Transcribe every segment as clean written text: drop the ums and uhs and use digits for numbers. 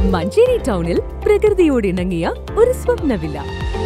മഞ്ചേരി ടൗണിൽ പ്രകൃതിയോട് ഇണങ്ങിയ ഒരു സ്വപ്ന വില്ല.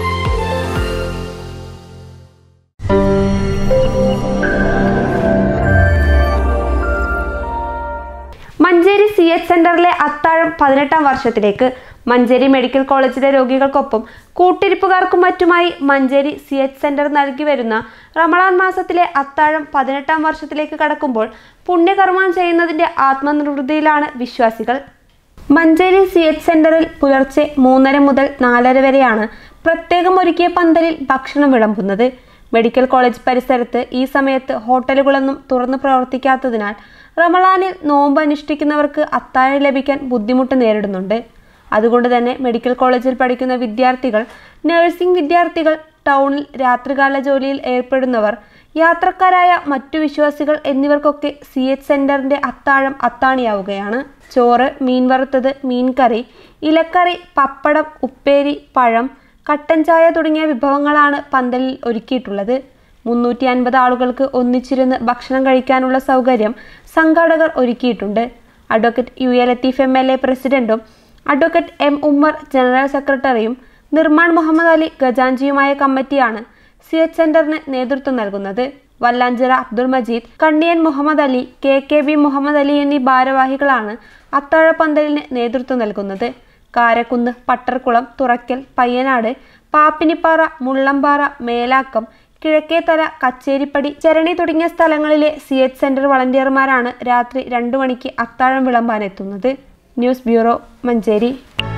മഞ്ചേരി CH സെന്ററിലെ അത്താഴം 18ാം വർഷത്തിലേക്ക്. മഞ്ചേരി മെഡിക്കൽ കോളേജിലെ രോഗികൾക്കൊപ്പം കൂട്ടിരിപ്പുകാർക്കും മറ്റുമായി മഞ്ചേരി CH സെന്റർ നൽകി വരുന്ന റമളാൻ മാസത്തിലെ അത്താഴം 18ാം വർഷത്തിലേക്ക് കടക്കുമ്പോൾ പുണ്യകർമ്മം ചെയ്യുന്നതിന്റെ ആത്മനിർവൃതിയിലാണ് വിശ്വാസികൾ. മഞ്ചേരി CH സെന്ററിൽ പുലർച്ചെ 3:30 മുതൽ 4:30 വരെയാണ് പ്രത്യേകം ഒരുക്കിയ പന്തലിൽ ഭക്ഷണം വിളമ്പുന്നത്. മെഡിക്കൽ കോളേജ് പരിസരത്ത് ഈ സമയത്ത് ഹോട്ടലുകളൊന്നും തുറന്നു പ്രവർത്തിക്കാത്തതിനാൽ റമളാനിൽ നോമ്പ് അനുഷ്ഠിക്കുന്നവർക്ക് അത്താഴം ലഭിക്കാൻ ബുദ്ധിമുട്ട് നേരിടുന്നുണ്ട്. അതുകൊണ്ട് തന്നെ മെഡിക്കൽ കോളേജിൽ പഠിക്കുന്ന വിദ്യാർത്ഥികൾ, നഴ്സിംഗ് വിദ്യാർത്ഥികൾ, ടൗണിൽ രാത്രികാല ജോലിയിൽ ഏർപ്പെടുന്നവർ, യാത്രക്കാരായ മറ്റു വിശ്വാസികൾ എന്നിവർക്കൊക്കെ CH സെന്ററിന്റെ അത്താഴം അത്താണിയാവുകയാണ്. ചോറ്, മീൻ വറുത്തത്, മീൻകറി, ഇലക്കറി, പപ്പടം, ഉപ്പേരി, പഴം, കട്ടൻ ചായ തുടങ്ങിയ വിഭവങ്ങളാണ് പന്തലിൽ ഒരുക്കിയിട്ടുള്ളത്. 350 ആളുകൾക്ക് ഒന്നിച്ചിരുന്ന് ഭക്ഷണം കഴിക്കാനുള്ള സൗകര്യം സംഘാടകർ ഒരുക്കിയിട്ടുണ്ട്. അഡ്വക്കേറ്റ് UA ലത്തീഫ് MLA പ്രസിഡന്റും അഡ്വക്കേറ്റ് M ഉമ്മർ ജനറൽ സെക്രട്ടറിയും നിർമ്മാൺ മുഹമ്മദ് അലി ഖജാൻജിയുമായ കമ്മിറ്റിയാണ് CH സെന്ററിന് നേതൃത്വം നൽകുന്നത്. വല്ലാഞ്ചിറ അബ്ദുൾ മജീദ്, കണ്ണിയൻ മുഹമ്മദ് അലി, KKB മുഹമ്മദ് അലി എന്നീ ഭാരവാഹികളാണ് അത്താഴ പന്തലിന് നേതൃത്വം നൽകുന്നത്. കാരക്കുന്ന്, പട്ടർക്കുളം, തുറക്കൽ, പയ്യനാട്, പാപ്പിനിപ്പാറ, മുള്ളമ്പാറ, മേലാക്കം, കിഴക്കേത്തല, കച്ചേരിപ്പടി, ചരണി തുടങ്ങിയ സ്ഥലങ്ങളിലെ CH സെന്റർ വളണ്ടിയർമാരാണ് രാത്രി 2 മണിക്ക് അത്താഴം വിളമ്പാനെത്തുന്നത്. News bureau, Manjeri.